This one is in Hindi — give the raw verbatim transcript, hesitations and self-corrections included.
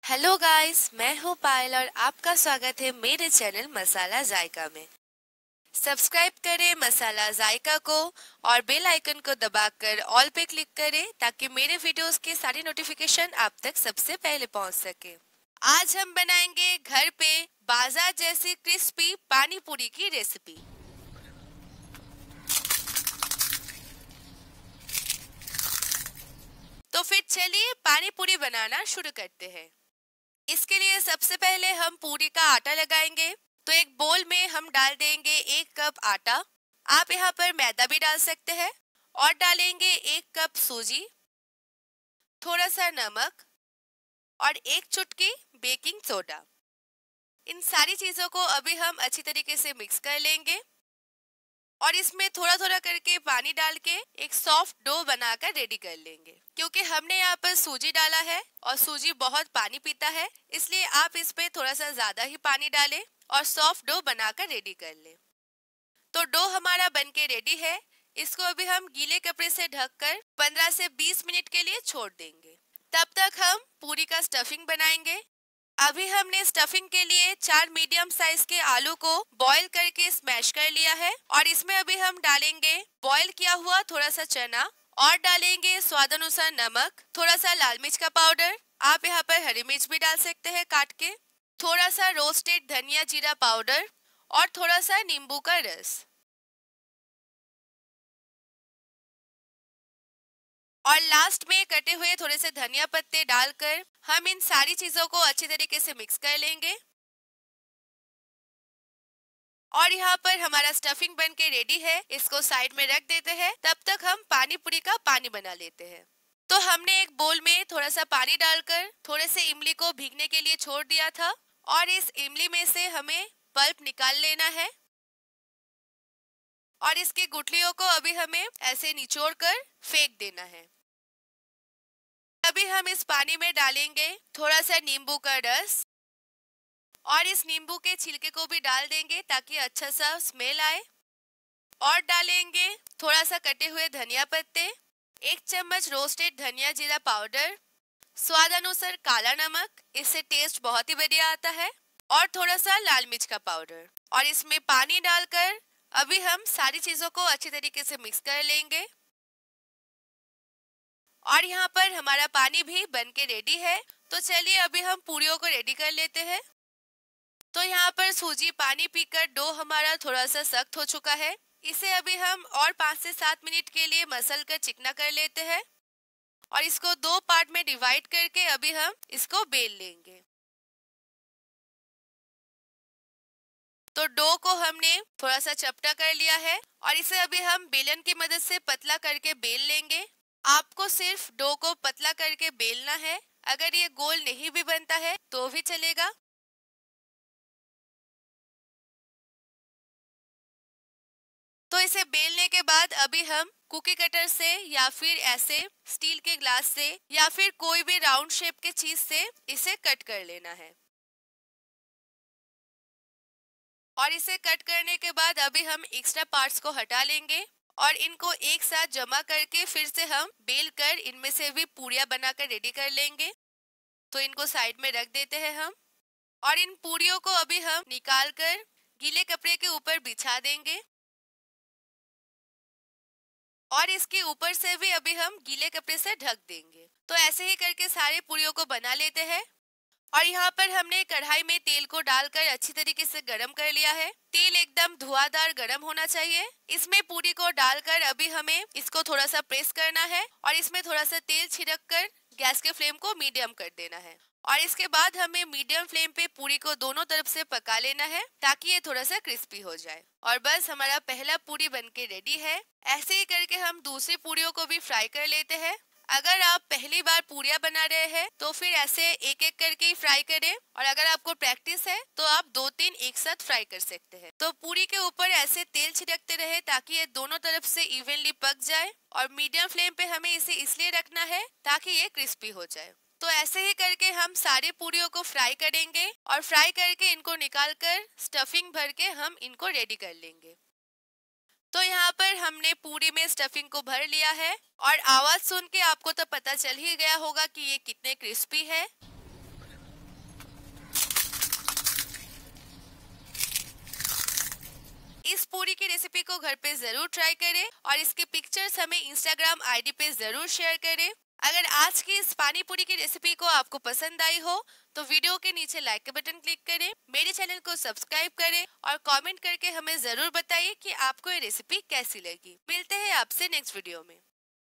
हेलो गाइस, मैं हूँ पायल और आपका स्वागत है मेरे चैनल मसाला जायका में। सब्सक्राइब करें मसाला जायका को और बेल आइकन को दबाकर ऑल पे क्लिक करें ताकि मेरे वीडियोस के सारी नोटिफिकेशन आप तक सबसे पहले पहुंच सके। आज हम बनाएंगे घर पे बाजार जैसी क्रिस्पी पानी पूरी की रेसिपी। तो फिर चलिए पानी पूरी बनाना शुरू करते हैं। इसके लिए सबसे पहले हम पूरी का आटा लगाएंगे। तो एक बोल में हम डाल देंगे एक कप आटा। आप यहाँ पर मैदा भी डाल सकते हैं। और डालेंगे एक कप सूजी, थोड़ा सा नमक और एक चुटकी बेकिंग सोडा। इन सारी चीजों को अभी हम अच्छी तरीके से मिक्स कर लेंगे और इसमें थोड़ा थोड़ा करके पानी डाल के एक सॉफ्ट डो बनाकर रेडी कर लेंगे। क्योंकि हमने यहाँ पर सूजी डाला है और सूजी बहुत पानी पीता है, इसलिए आप इस पे थोड़ा सा ज्यादा ही पानी डालें और सॉफ्ट डो बनाकर रेडी कर लें। तो डो हमारा बनके रेडी है। इसको अभी हम गीले कपड़े से ढककर पंद्रह से बीस मिनट के लिए छोड़ देंगे। तब तक हम पूरी का स्टफिंग बनाएंगे। अभी हमने स्टफिंग के लिए चार मीडियम साइज के आलू को बॉईल करके स्मैश कर लिया है और इसमें अभी हम डालेंगे बॉईल किया हुआ थोड़ा सा चना और डालेंगे स्वाद अनुसार नमक, थोड़ा सा लाल मिर्च का पाउडर, आप यहाँ पर हरी मिर्च भी डाल सकते हैं काट के, थोड़ा सा रोस्टेड धनिया जीरा पाउडर और थोड़ा सा नींबू का रस। और लास्ट में कटे हुए थोड़े से धनिया पत्ते डालकर हम इन सारी चीजों को अच्छी तरीके से मिक्स कर लेंगे। और यहाँ पर हमारा स्टफिंग बन के रेडी है। इसको साइड में रख देते हैं। तब तक हम पानी पूरी का पानी बना लेते हैं। तो हमने एक बोल में थोड़ा सा पानी डालकर थोड़े से इमली को भीगने के लिए छोड़ दिया था और इस इमली में से हमें पल्प निकाल लेना है और इसकी गुठलियों को अभी हमें ऐसे निचोड़ कर फेंक देना है। अभी हम इस पानी में डालेंगे थोड़ा सा नींबू का रस और इस नींबू के छिलके को भी डाल देंगे ताकि अच्छा सा स्मेल आए। और डालेंगे थोड़ा सा कटे हुए धनिया पत्ते, एक चम्मच रोस्टेड धनिया जीरा पाउडर, स्वाद अनुसार काला नमक, इससे टेस्ट बहुत ही बढ़िया आता है, और थोड़ा सा लाल मिर्च का पाउडर। और इसमें पानी डालकर अभी हम सारी चीजों को अच्छी तरीके से मिक्स कर लेंगे। और यहाँ पर हमारा पानी भी बन के रेडी है। तो चलिए अभी हम पूरियों को रेडी कर लेते हैं। तो यहाँ पर सूजी पानी पीकर डो हमारा थोड़ा सा सख्त हो चुका है। इसे अभी हम और पाँच से सात मिनट के लिए मसल कर चिकना कर लेते हैं और इसको दो पार्ट में डिवाइड करके अभी हम इसको बेल लेंगे। तो डो को हमने थोड़ा सा चपटा कर लिया है और इसे अभी हम बेलन की मदद से पतला करके बेल लेंगे। आपको सिर्फ डो को पतला करके बेलना है। अगर ये गोल नहीं भी बनता है तो भी चलेगा। तो इसे बेलने के बाद अभी हम कुकी कटर से या फिर ऐसे स्टील के ग्लास से या फिर कोई भी राउंड शेप के चीज से इसे कट कर लेना है। और इसे कट करने के बाद अभी हम एक्स्ट्रा पार्ट्स को हटा लेंगे और इनको एक साथ जमा करके फिर से हम बेल कर इनमें से भी पूरियां बनाकर रेडी कर लेंगे। तो इनको साइड में रख देते हैं हम और इन पूरियों को अभी हम निकाल कर गीले कपड़े के ऊपर बिछा देंगे और इसके ऊपर से भी अभी हम गीले कपड़े से ढक देंगे। तो ऐसे ही करके सारे पूरियों को बना लेते हैं। और यहाँ पर हमने कढ़ाई में तेल को डालकर अच्छी तरीके से गरम कर लिया है। तेल एकदम धुआंधार गरम होना चाहिए। इसमें पूरी को डालकर अभी हमें इसको थोड़ा सा प्रेस करना है और इसमें थोड़ा सा तेल छिड़क कर गैस के फ्लेम को मीडियम कर देना है। और इसके बाद हमें मीडियम फ्लेम पे पूरी को दोनों तरफ से पका लेना है ताकि ये थोड़ा सा क्रिस्पी हो जाए। और बस हमारा पहला पूरी बनके रेडी है। ऐसे ही करके हम दूसरी पूरियों को भी फ्राई कर लेते हैं। अगर आप पहली बार पूरियां बना रहे हैं तो फिर ऐसे एक एक करके ही फ्राई करें और अगर आपको प्रैक्टिस है तो आप दो तीन एक साथ फ्राई कर सकते हैं। तो पूरी के ऊपर ऐसे तेल छिड़कते रहे ताकि ये दोनों तरफ से इवनली पक जाए और मीडियम फ्लेम पे हमें इसे इसलिए रखना है ताकि ये क्रिस्पी हो जाए। तो ऐसे ही करके हम सारे पूरियों को फ्राई करेंगे और फ्राई करके इनको निकाल कर स्टफिंग भर के हम इनको रेडी कर लेंगे। तो यहाँ पर हमने पूरी में स्टफिंग को भर लिया है और आवाज सुन के आपको तो पता चल ही गया होगा कि ये कितने क्रिस्पी है। पूरी की रेसिपी को घर पे जरूर ट्राई करें और इसके पिक्चर्स हमें इंस्टाग्राम आईडी पे जरूर शेयर करें। अगर आज की इस पानी पूरी की रेसिपी को आपको पसंद आई हो तो वीडियो के नीचे लाइक का बटन क्लिक करें, मेरे चैनल को सब्सक्राइब करें और कमेंट करके हमें जरूर बताइए कि आपको ये रेसिपी कैसी लगी। मिलते हैं आपसे नेक्स्ट वीडियो में।